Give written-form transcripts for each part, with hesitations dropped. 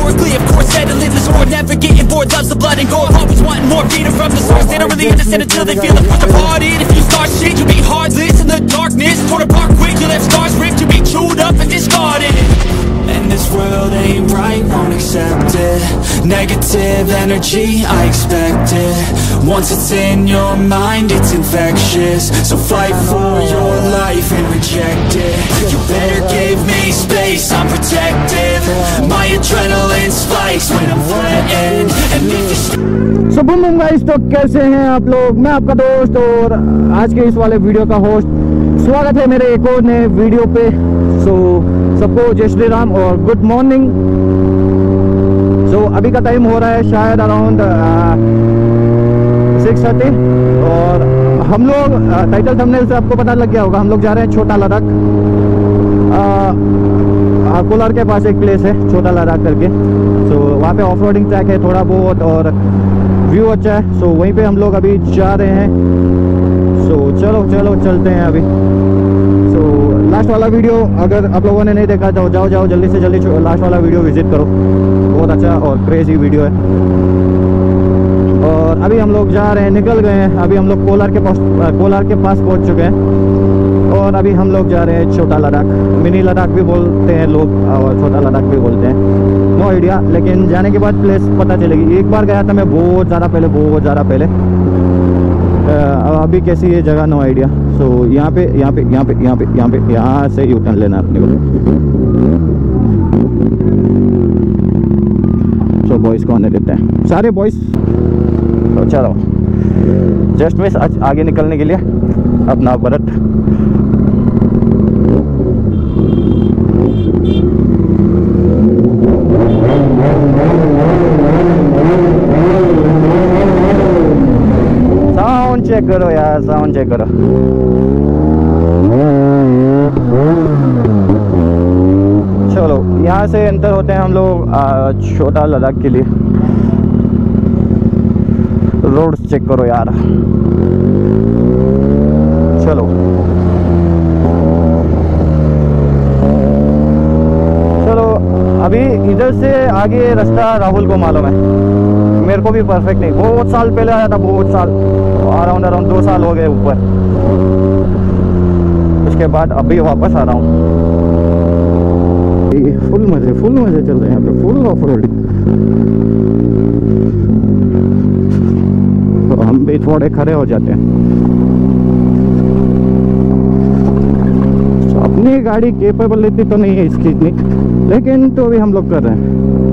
metaphorically, of course, settling the score, never getting bored, loves the blood and gore, always wanting more, feeding from the source. They don't really understand until they feel it from the party. If you start shit, you'll be heartless in the darkness, torn apart quick, you left scars ripped, you'll be chewed up and discarded. And this world ain't right, won't accept it. Negative energy, I expect it. Once it's in your mind, it's infectious. So fight for your life and reject it. You better give me space, I'm protective. My adrenaline spikes when I'm threatened. And if you So boom boom guys, तो कैसे हैं आप लोग? मैं आपका दोस्त और आज के इस वाले वीडियो का होस्ट। स्वागत है मेरे एक और नए वीडियो पे। सबको जय श्री राम और गुड मॉर्निंग। अभी का टाइम हो रहा है शायद अराउंड 6:30 और हम लोग टाइटल थंबनेल से आपको पता लग गया होगा, हम लोग जा रहे हैं छोटा लद्दाख। कोलार के पास एक प्लेस है छोटा लद्दाख करके। वहाँ पे ऑफ रोडिंग ट्रैक है थोड़ा बहुत और व्यू अच्छा है। वहीं पे हम लोग अभी जा रहे हैं। चलो चलते हैं अभी। लास्ट वाला वीडियो अगर आप लोगों ने नहीं देखा तो जाओ जल्दी से जल्दी लास्ट वाला वीडियो विजिट करो, बहुत अच्छा और क्रेजी वीडियो है। और अभी हम लोग जा रहे हैं, निकल गए हैं। अभी हम लोग कोलार के पास पहुंच चुके हैं और अभी हम लोग जा रहे हैं छोटा लद्दाख। मिनी लद्दाख भी बोलते हैं लोग और छोटा लद्दाख भी बोलते हैं, नो आइडिया। लेकिन जाने के बाद प्लेस पता चलेगी। एक बार गया था मैं बहुत ज़्यादा पहले। अभी कैसी है जगह नो आइडिया। यहाँ से यू टर्न लेना अपने को। बॉयज को आने देते हैं, सारे बॉयज। चलो जस्ट मिस आगे निकलने के लिए अपना बरत। साउंड चेक करो यार, साउंड चेक करो। चलो यहाँ से एंटर होते हैं हम लोग छोटा लद्दाख के लिए। रोड चेक करो यार। चलो अभी इधर से आगे रास्ता राहुल को मालूम है, मेरे को भी परफेक्ट नहीं। बहुत साल पहले आया था, बहुत साल, अराउंड 2 साल हो गए ऊपर। उसके बाद अभी वापस आ रहा हूँ। फुल मजे चल रहे हैं यहाँ पे, फुल ऑफ रोडिंग। तो हम भी थोड़े खड़े हो जाते हैं। अपनी गाड़ी कैपेबिलिटी तो नहीं है इसकी इतनी, लेकिन तो भी हम लोग कर रहे हैं।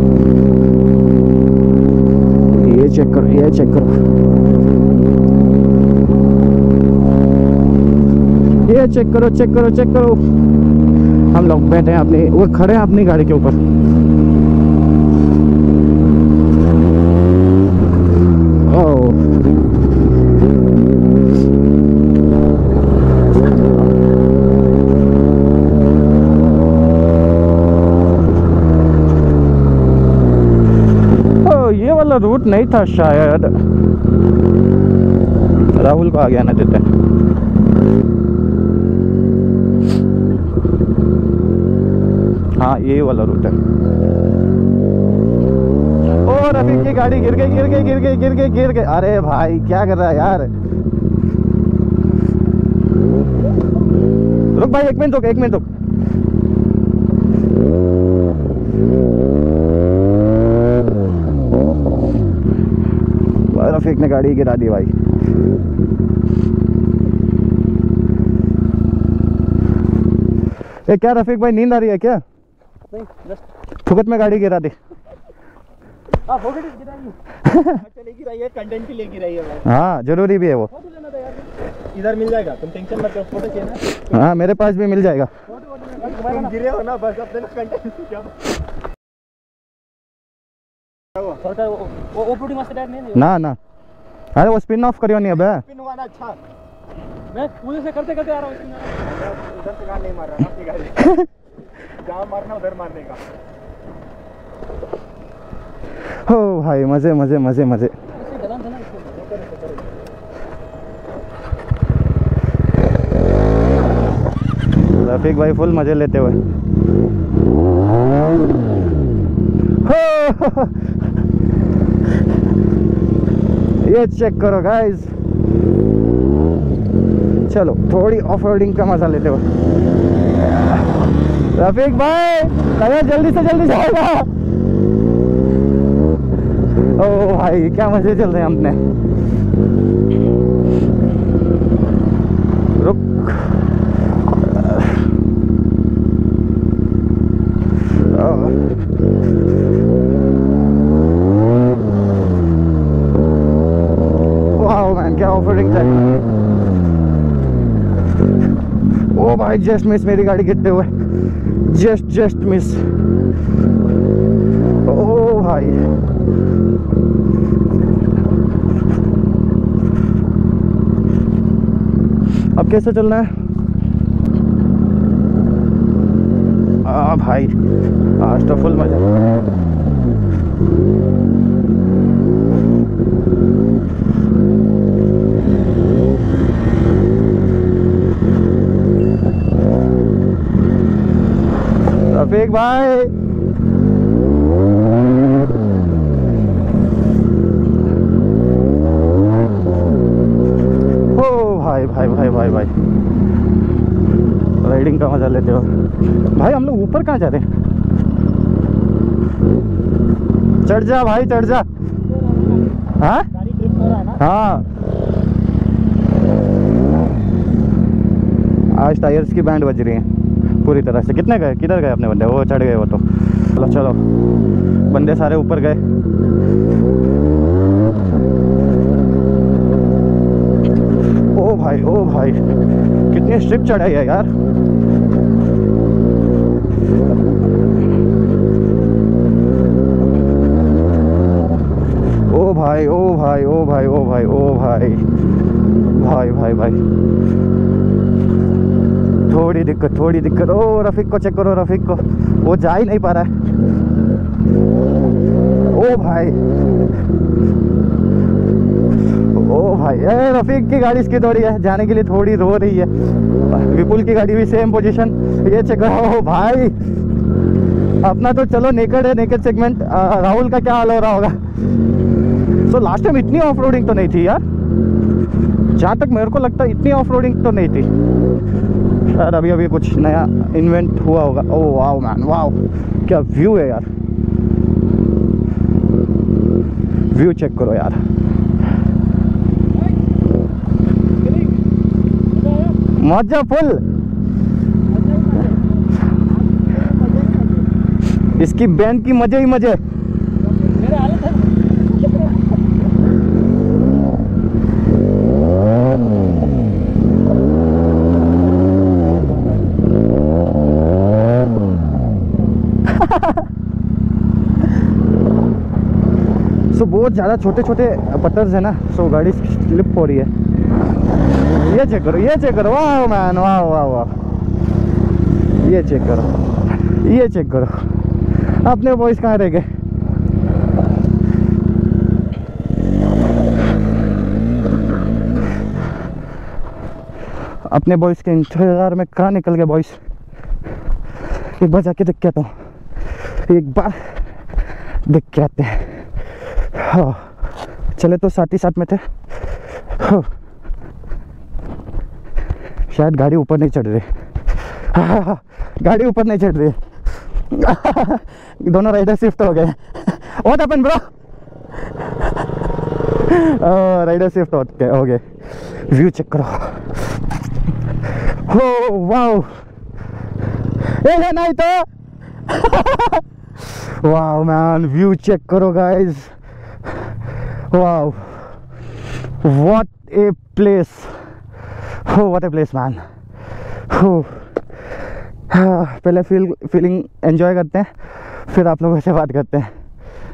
ये चेक करो। ये चेक करो। हम लोग बैठे हैं अपनी, वो खड़े हैं अपनी गाड़ी के ऊपर। ये वाला रूट नहीं था शायद, राहुल को आगे आने देते हैं। हाँ यही वाला रूट है। और अभी की गाड़ी गिर गई। अरे भाई क्या कर रहा है यार? रुक भाई, एक मिनट रुक। रफीक ने गाड़ी गिरा दी भाई। क्या रफीक भाई नींद आ रही है क्या? नहीं, फुकत में गाड़ी गिरा दी। गिराई है, कंटेंट के लिए गिराई है भाई। हाँ जरूरी भी है वो। फोटो लेना था यार, इधर मिल जाएगा, तुम टेंशन मत करो। फोटो चाहिए ना? हाँ मेरे पास भी मिल जाएगा। तुम गिरे हो ना बस, अपने कंटेंट क्या ना। अरे वो स्पिन ऑफ करियो नहीं। अब स्पिन हुआ ना। अच्छा मैं पूरे से करते आ रहा हूँ। उधर से गाड़ी नहीं मार रहा ना अपनी गाड़ी। जहाँ मारना उधर मारने का। हो भाई मजे। रफीक भाई फुल मजे लेते हुए। ये चेक करो गाइस। चलो थोड़ी ऑफ रोडिंग का मजा लेते हो। रफीक भाई अरे जल्दी से जल्दी जाएगा। ओ भाई क्या मजे चल रहे हैं अपने। रुक वाओ मैन, क्या ऑफ रोडिंग था। ओ भाई जस्ट मिस मेरी गाड़ी गिरते हुए, जस्ट मिस। ओ भाई अब कैसे चलना है? भाई आज तो फुल मजा। रफीक भाई ओ भाई भाई भाई भाई भाई राइडिंग का मजा लेते हो भाई। हम लोग ऊपर कहाँ जा रहे हैं? चढ़ जा भाई चढ़ जा। हाँ हाँ आज टायर्स की बैंड बज रही है पूरी तरह से। कितने गए, किधर गए अपने बंदे? वो चढ़ गए वो तो। चलो चलो बंदे सारे ऊपर गए। ओ भाई कितनी स्ट्रिप चढ़ाई है यार। ओ भाई ओ भाई ओ भाई ओ भाई ओ भाई भाई भाई भाई थोड़ी दिक्कत। ओ रफीक को चेक करो, रफीक को, वो जा ही नहीं पा रहा है। ओ भाई रफीक की गाड़ी इसकी थोड़ी है जाने के लिए, थोड़ी रो रही है। विपुल की गाड़ी भी सेम पोजीशन। ये चेक करो भाई अपना तो चलो नेकेड है, नेकेड सेगमेंट। राहुल का क्या हाल हो रहा होगा। तो लास्ट टाइम इतनी ऑफ रोडिंग तो नहीं थी यार, जहाँ तक मेरे को लगता है इतनी ऑफ रोडिंग तो नहीं थी यार। अभी कुछ नया इन्वेंट हुआ होगा। ओ वाओ मैन वाओ, क्या व्यू है यार। व्यू चेक करो यार। मजा फुल। इसकी बैंड की मजे ही मजे। सो बहुत ज़्यादा छोटे छोटे पत्थर है ना, सो गाड़ी स्लिप हो रही है। ये चेक करो वाह मैन वाह वाह वाह। ये चेक करो अपने बॉयज कहाँ रह गए। अपने बॉयज के इंतजार में कहाँ निकल गए बॉयज। एक बार जाके देख के आता हूँ, एक बार देख के आते हैं। हाँ चले तो साथ ही साथ में थे। हाँ। शायद गाड़ी ऊपर नहीं चढ़ रही। गाड़ी ऊपर नहीं चढ़ रही। दोनों राइडर शिफ्ट हो गए। What happened bro? Rider shift हो गए। व्यू चेक करो। हो वाओ ये नहीं तो। वाओ मैन व्यू चेक करो guys. Wow what a place. Oh what a place man. हो पहले फीलिंग एंजॉय करते हैं, फिर आप लोगों से बात करते हैं।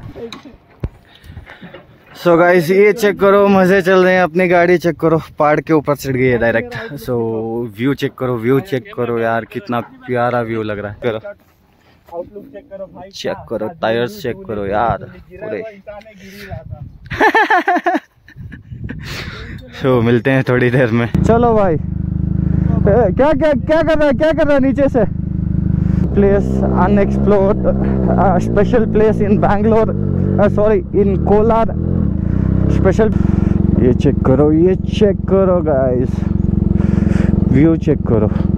सो गाइस ये चेक करो, मजे चल रहे हैं। अपनी गाड़ी चेक करो, पहाड़ के ऊपर चढ़ गई है डायरेक्ट। सो व्यू चेक करो यार, कितना प्यारा व्यू लग रहा है। करो आउटलुक चेक करो, टायर्स चेक करो यार पूरे। सो मिलते हैं थोड़ी देर में। चलो भाई क्या कर रहा है नीचे से। place, unexplored, special place in Bangalore, sorry, in Kolar, special. ये चेक करो गाइस, व्यू चेक करो।